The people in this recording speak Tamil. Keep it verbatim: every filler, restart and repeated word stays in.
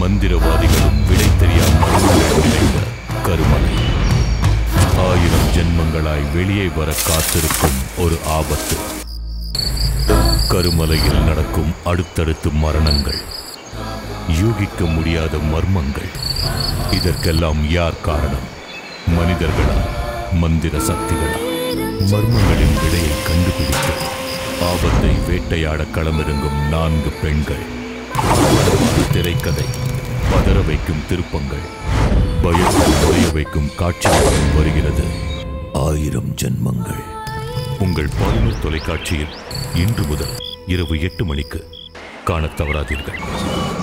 மந்திரவாதிகளும் விடை தெரியாமல் நிறைந்த கருமலை. ஆயிரம் ஜென்மங்களாய் வெளியே வர காத்திருக்கும் ஒரு ஆபத்து. கருமலையில் நடக்கும் அடுத்தடுத்து மரணங்கள், யூகிக்க முடியாத மர்மங்கள். இதற்கெல்லாம் யார் காரணம்? மனிதர்களா, மந்திர சக்திகளா? மர்மங்களின் விடையை கண்டுபிடிக்க ஆபத்தை வேட்டையாட களமிறங்கும் நான்கு பெண்கள். திரைக்கதை, பதற வைக்கும் திருப்பங்கள், பயத்தில் உடைய வைக்கும் காட்சிகள் வருகிறது. ஆயிரம் ஜென்மங்கள். உங்கள் பாலிமர் தொலைக்காட்சியில் இன்று முதல் இரவு எட்டு மணிக்கு காணத் தவறாதீர்கள்.